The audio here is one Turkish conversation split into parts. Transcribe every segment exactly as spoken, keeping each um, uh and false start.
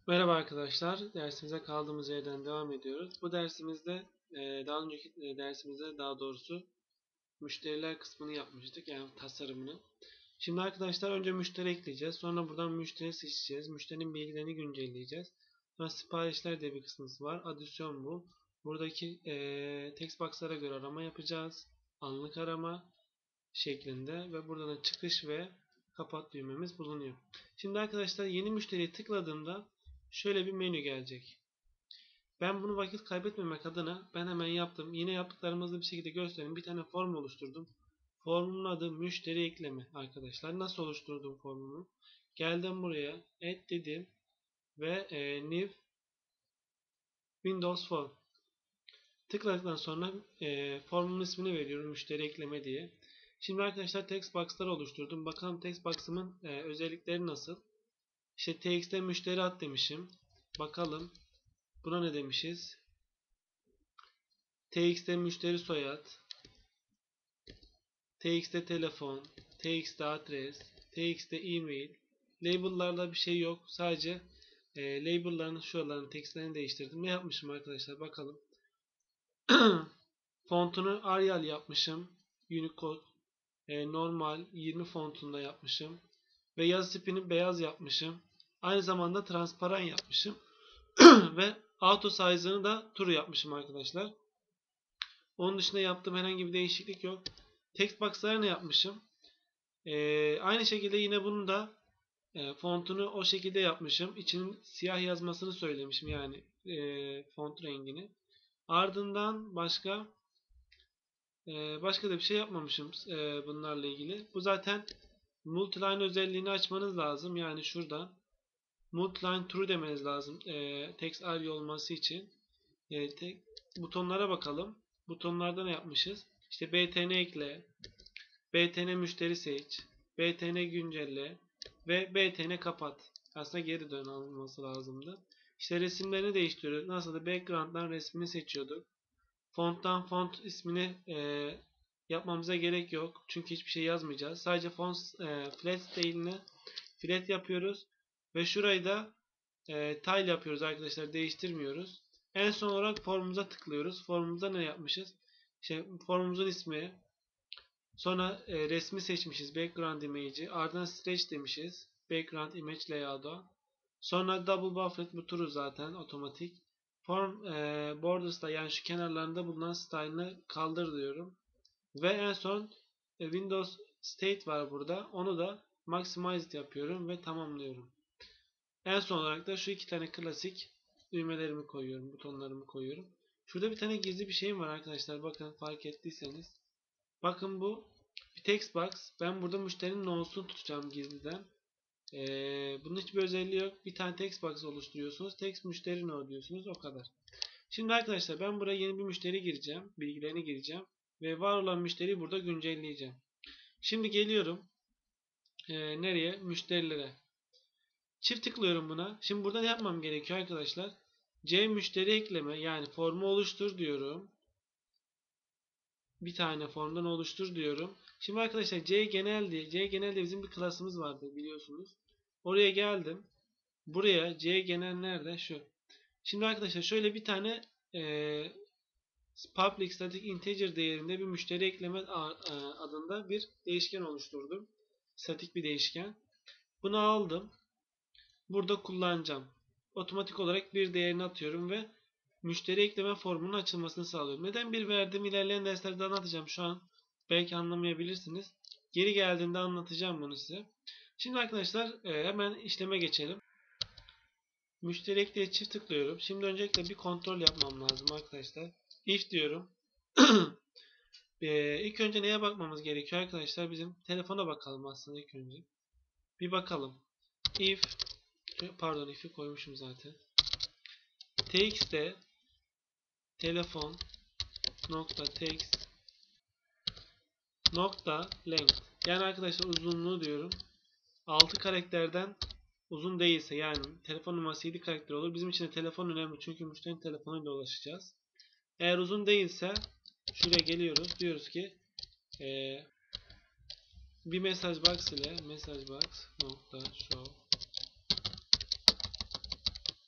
Merhaba arkadaşlar, dersimize kaldığımız yerden devam ediyoruz. Bu dersimizde, e, daha önceki e, dersimizde daha doğrusu müşteriler kısmını yapmıştık, yani tasarımını. Şimdi arkadaşlar önce müşteri ekleyeceğiz, sonra buradan müşteri seçeceğiz, müşterinin bilgilerini güncelleyeceğiz. Sonra siparişler diye bir kısmımız var, adisyon bu. Buradaki e, text box'lara göre arama yapacağız, anlık arama şeklinde ve burada da çıkış ve kapat düğmemiz bulunuyor. Şimdi arkadaşlar yeni müşteriye tıkladığımda şöyle bir menü gelecek. Ben bunu vakit kaybetmemek adına ben hemen yaptım. Yine yaptıklarımızı bir şekilde göstereyim. Bir tane form oluşturdum. Formumun adı müşteri ekleme arkadaşlar. Nasıl oluşturdum formumu? Geldim buraya add dedim ve e, new Windows Form. Tıkladıktan sonra e, formun ismini veriyorum müşteri ekleme diye. Şimdi arkadaşlar text box'ları oluşturdum. Bakalım text box'ımın e, özellikleri nasıl? İşte txt'e müşteri ad demişim. Bakalım. Buna ne demişiz? Txt'e müşteri soyad, txt'e telefon, txt'e adres, txt'e e-mail. Label'larda bir şey yok. Sadece e, label'ların şuraların tekstlerini değiştirdim. Ne yapmışım arkadaşlar? Bakalım. Fontunu Arial yapmışım. Unicode e, normal yirmi fontunda yapmışım. Ve yazı tipini beyaz yapmışım. Aynı zamanda transparan yapmışım. Ve auto size'ını da true yapmışım arkadaşlar. Onun dışında yaptığım herhangi bir değişiklik yok. Text box'lara ne yapmışım? Ee, aynı şekilde yine bunu da e, fontunu o şekilde yapmışım. İçinin siyah yazmasını söylemişim, yani e, font rengini. Ardından başka e, başka da bir şey yapmamışım e, bunlarla ilgili. Bu zaten multiline özelliğini açmanız lazım. Yani şuradan multiline true demeniz lazım. E, text area olması için. E, tek, butonlara bakalım. Butonlarda ne yapmışız? İşte btn ekle, btn müşteri seç, btn güncelle ve btn kapat. Aslında geri dön alınması lazımdı. İşte resimlerini değiştiriyoruz. Nasıl da background'dan resmini seçiyorduk. Font'tan font ismini e, yapmamıza gerek yok. Çünkü hiçbir şey yazmayacağız. Sadece font e, flat style'ını flat yapıyoruz. Ve şurayı da e, tile yapıyoruz arkadaşlar. Değiştirmiyoruz. En son olarak formumuza tıklıyoruz. Formumuzda ne yapmışız? İşte formumuzun ismi. Sonra e, resmi seçmişiz. Background image'i. Ardından stretch demişiz. Background image layout'a. Sonra double buffer, bu turu zaten otomatik. Form e, borders'da, yani şu kenarlarında bulunan style'ını kaldır diyorum. Ve en son e, Windows State var burada. Onu da maximized yapıyorum ve tamamlıyorum. En son olarak da şu iki tane klasik düğmelerimi koyuyorum. Butonlarımı koyuyorum. Şurada bir tane gizli bir şeyim var arkadaşlar. Bakın, fark ettiyseniz. Bakın, bu bir text box. Ben burada müşterinin no'sunu tutacağım gizliden. Ee, bunun hiçbir özelliği yok. Bir tane text box oluşturuyorsunuz. Text müşteri no diyorsunuz. O kadar. Şimdi arkadaşlar ben buraya yeni bir müşteri gireceğim. Bilgilerini gireceğim. Ve var olan müşteriyi burada güncelleyeceğim. Şimdi geliyorum. Ee, nereye? Müşterilere. Çift tıklıyorum buna. Şimdi burada ne yapmam gerekiyor arkadaşlar? C müşteri ekleme, yani formu oluştur diyorum. Bir tane formdan oluştur diyorum. Şimdi arkadaşlar C genel diye, C genelde bizim bir klasımız vardı biliyorsunuz. Oraya geldim. Buraya C genel nerede? Şu. Şimdi arkadaşlar şöyle bir tane e, public static integer değerinde bir müşteri ekleme adında bir değişken oluşturdum. Statik bir değişken. Bunu aldım. Burada kullanacağım. Otomatik olarak bir değerini atıyorum ve müşteri ekleme formunun açılmasını sağlıyorum. Neden bir verdim? İlerleyen derslerde anlatacağım. Şu an belki anlamayabilirsiniz. Geri geldiğinde anlatacağım bunu size. Şimdi arkadaşlar e, hemen işleme geçelim. Müşteri ekleye çift tıklıyorum. Şimdi öncelikle bir kontrol yapmam lazım arkadaşlar. If diyorum. e, ilk önce neye bakmamız gerekiyor arkadaşlar? Bizim telefona bakalım aslında ilk önce. Bir bakalım. If pardon if'i koymuşum zaten. Txt'te telefon nokta text nokta length, yani arkadaşlar uzunluğu diyorum. altı karakterden uzun değilse, yani telefon numarası yedi karakter olur. Bizim için de telefon önemli çünkü müşterinin telefonuyla ulaşacağız. Eğer uzun değilse şuraya geliyoruz. Diyoruz ki ee, bir message box ile message box nokta show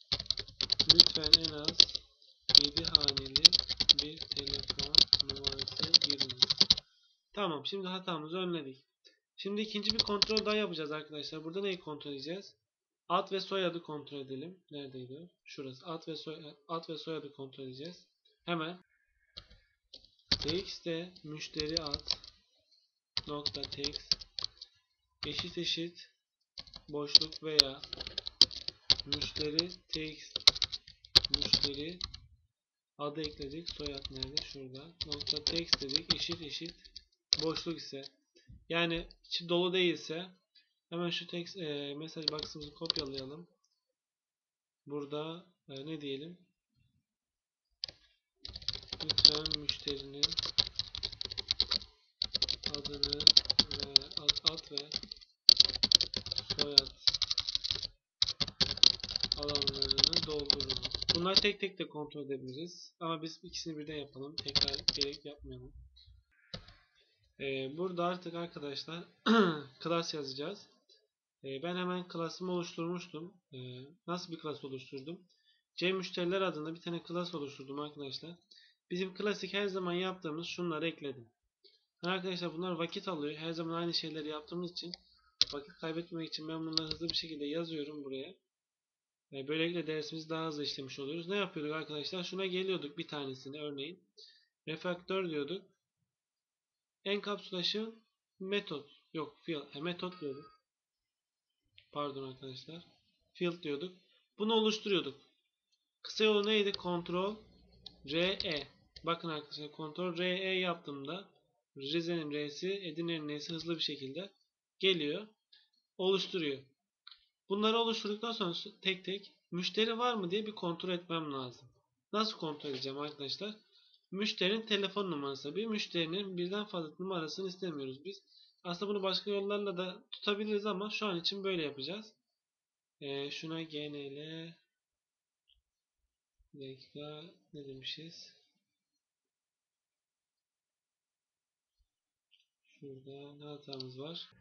lütfen en az yedi haneli bir telefon numarası giriniz. Tamam, şimdi hatamızı önledik. Şimdi ikinci bir kontrol daha yapacağız arkadaşlar. Burada neyi kontrol edeceğiz? Ad ve soyadı kontrol edelim. Neredeydi o? Şurası. Ad ve soy ad ve soyadı kontrol edeceğiz. Hemen txt'te müşteri ad nokta text eşit eşit boşluk veya müşteri text müşteri adı ekledik. Soyad nerede? Şurada. Nokta text dedik. Eşit eşit boşluk ise, yani içi dolu değilse, hemen şu text e, mesaj box'ımızı kopyalayalım. Burada e, ne diyelim? Lütfen müşterinin adını ve ad, ad ve soyad alanlarını doldurun. Bunlar tek tek de kontrol edebiliriz. Ama biz ikisini birden yapalım. Tekrar gerek yapmayalım. Ee, burada artık arkadaşlar class yazacağız. Ee, ben hemen class'ımı oluşturmuştum. Ee, nasıl bir class oluşturdum? C müşteriler adında bir tane class oluşturdum arkadaşlar. Bizim klasik her zaman yaptığımız şunları ekledim. Arkadaşlar bunlar vakit alıyor. Her zaman aynı şeyleri yaptığımız için vakit kaybetmemek için ben bunları hızlı bir şekilde yazıyorum buraya. Ee, böylelikle dersimizi daha hızlı işlemiş oluyoruz. Ne yapıyorduk arkadaşlar? Şuna geliyorduk bir tanesini örneğin. Refactor diyorduk. Encapsulation metot. Yok field. E, metot diyorduk. Pardon arkadaşlar. Field diyorduk. Bunu oluşturuyorduk. Kısa yolu neydi? Ctrl R E. Bakın arkadaşlar Ctrl R E yaptığımda Rize'nin R'si, Edirne'nin N'si hızlı bir şekilde geliyor. Oluşturuyor. Bunları oluşturduktan sonra tek tek müşteri var mı diye bir kontrol etmem lazım. Nasıl kontrol edeceğim arkadaşlar? Müşterinin telefon numarası. Bir müşterinin birden fazla numarasını istemiyoruz biz. Aslında bunu başka yollarla da tutabiliriz ama şu an için böyle yapacağız. Ee, şuna genele bir dakika ne demişiz? Şurada ne hatamız var?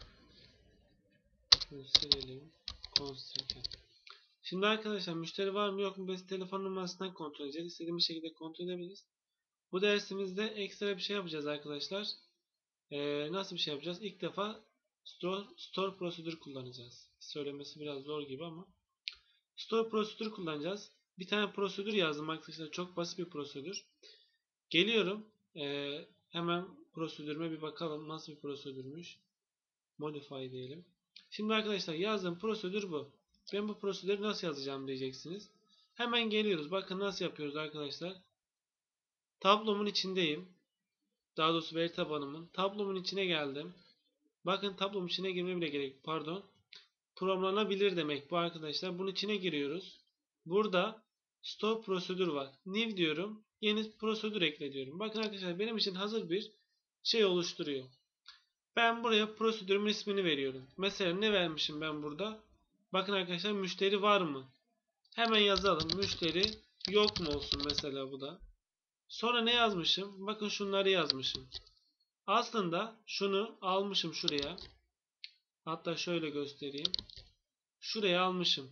Şunu silelim. Constraint. Şimdi arkadaşlar müşteri var mı yok mu biz telefon numarasından kontrol edeceğiz. İstediğimiz şekilde kontrol edebiliriz. Bu dersimizde ekstra bir şey yapacağız arkadaşlar. Ee, nasıl bir şey yapacağız? İlk defa store, store prosedür kullanacağız. Söylemesi biraz zor gibi ama. Store prosedür kullanacağız. Bir tane prosedür yazdım arkadaşlar. Çok basit bir prosedür. Geliyorum. Ee, hemen prosedürüme bir bakalım. Nasıl bir prosedürmüş. Modify diyelim. Şimdi arkadaşlar yazdığım prosedür bu. Ben bu prosedürü nasıl yazacağım diyeceksiniz. Hemen geliyoruz. Bakın nasıl yapıyoruz arkadaşlar. Tablomun içindeyim. Daha doğrusu veri tabanımın. Tablomun içine geldim. Bakın tablomun içine girmeye bile gerek. Pardon. Programlanabilir demek bu arkadaşlar. Bunun içine giriyoruz. Burada store prosedür var. New diyorum. Yeni prosedür ekle diyorum. Bakın arkadaşlar benim için hazır bir şey oluşturuyor. Ben buraya prosedürümün ismini veriyorum. Mesela ne vermişim ben burada? Bakın arkadaşlar müşteri var mı? Hemen yazalım. Müşteri yok mu olsun mesela bu da. Sonra ne yazmışım? Bakın şunları yazmışım. Aslında şunu almışım şuraya. Hatta şöyle göstereyim. Şuraya almışım.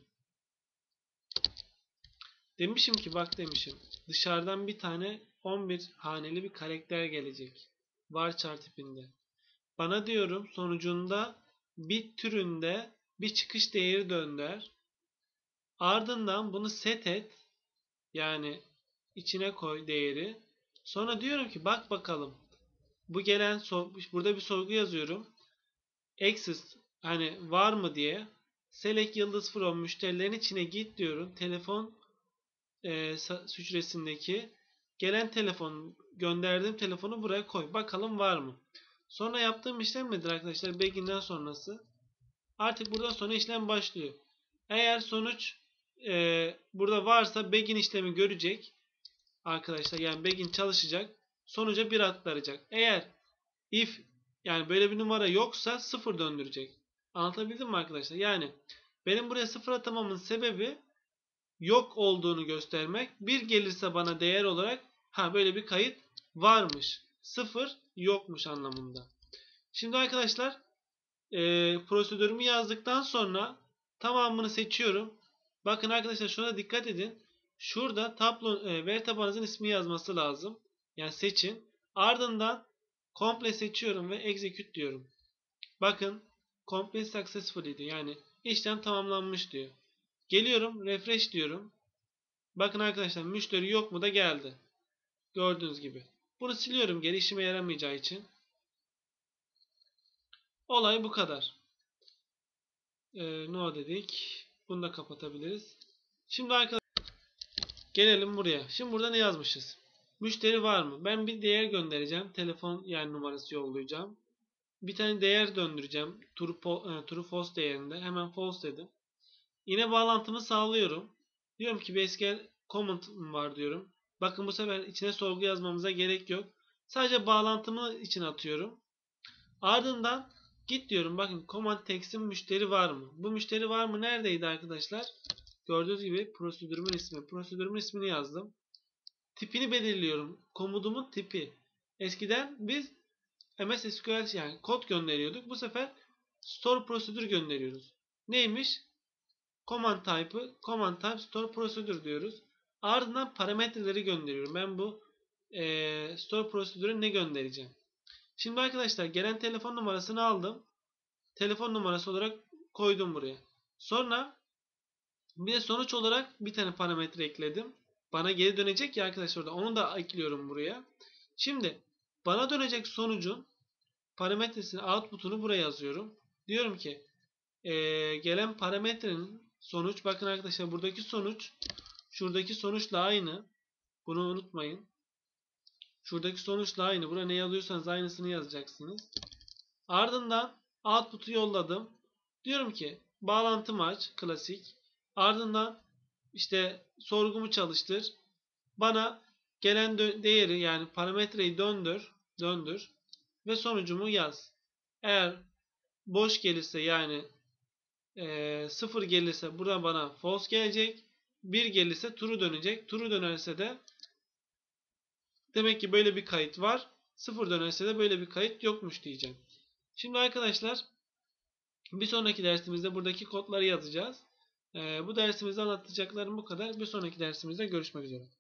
Demişim ki bak demişim. Dışarıdan bir tane on bir haneli bir karakter gelecek. Varchar tipinde. Bana diyorum sonucunda bit türünde bir çıkış değeri dönder. Ardından bunu set et. Yani içine koy değeri. Sonra diyorum ki bak bakalım. Bu gelen burada bir sorgu yazıyorum. Access hani var mı diye. Select yıldız from müşterilerin içine git diyorum. Telefon e, hücresindeki gelen telefon gönderdiğim telefonu buraya koy. Bakalım var mı? Sonra yaptığım işlem nedir arkadaşlar? Begin'den sonrası. Artık buradan sonra işlem başlıyor. Eğer sonuç e, burada varsa begin işlemi görecek. Arkadaşlar yani begin çalışacak. Sonuca bir aktaracak. Eğer if yani böyle bir numara yoksa sıfır döndürecek. Anlatabildim mi arkadaşlar? Yani benim buraya sıfır atamamın sebebi yok olduğunu göstermek. Bir gelirse bana değer olarak ha böyle bir kayıt varmış. Sıfır yokmuş anlamında. Şimdi arkadaşlar e, prosedürümü yazdıktan sonra tamamını seçiyorum. Bakın arkadaşlar şuna dikkat edin. şurada tablo, e, veri tabanınızın ismi yazması lazım. Yani seçin. Ardından komple seçiyorum ve execute diyorum. Bakın complete successfully diyor. Yani işlem tamamlanmış diyor. Geliyorum refresh diyorum. Bakın arkadaşlar müşteri yok mu da geldi. Gördüğünüz gibi. Bunu siliyorum geri, işime yaramayacağı için. Olay bu kadar. Ee, no dedik. Bunu da kapatabiliriz. Şimdi arkadaşlar gelelim buraya. Şimdi burada ne yazmışız? Müşteri var mı? Ben bir değer göndereceğim. Telefon yani numarası yollayacağım. Bir tane değer döndüreceğim. True, e, true false değerinde. Hemen false dedim. Yine bağlantımı sağlıyorum. Diyorum ki bir S Q L comment var diyorum. Bakın bu sefer içine sorgu yazmamıza gerek yok. Sadece bağlantımı içine atıyorum. Ardından git diyorum. Bakın command text'in müşteri var mı? Bu müşteri var mı neredeydi arkadaşlar? Gördüğünüz gibi prosedürümün ismi. Prosedürümün ismini yazdım. Tipini belirliyorum. Komutumun tipi. Eskiden biz M S S Q L yani kod gönderiyorduk. Bu sefer store prosedür gönderiyoruz. Neymiş? Command type'ı command type store prosedür diyoruz. Ardından parametreleri gönderiyorum. Ben bu e, store prosedüre ne göndereceğim? Şimdi arkadaşlar gelen telefon numarasını aldım. Telefon numarası olarak koydum buraya. Sonra bir de sonuç olarak bir tane parametre ekledim. Bana geri dönecek ya arkadaşlar orada. Onu da ekliyorum buraya. Şimdi bana dönecek sonucun parametresini, output'unu buraya yazıyorum. Diyorum ki ee, gelen parametrenin sonuç, bakın arkadaşlar buradaki sonuç şuradaki sonuçla aynı. Bunu unutmayın. Şuradaki sonuçla aynı. Buraya ne yazıyorsanız aynısını yazacaksınız. Ardından output'u yolladım. Diyorum ki bağlantımı aç. Klasik. Ardından işte sorgumu çalıştır. Bana gelen değeri yani parametreyi döndür. Döndür. Ve sonucumu yaz. Eğer boş gelirse yani e, sıfır gelirse burada bana false gelecek. bir gelirse true dönecek. True dönerse de demek ki böyle bir kayıt var. sıfır dönerse de böyle bir kayıt yokmuş diyeceğim. Şimdi arkadaşlar bir sonraki dersimizde buradaki kodları yazacağız. Ee, bu dersimizde anlatacaklarım bu kadar. Bir sonraki dersimizde görüşmek üzere.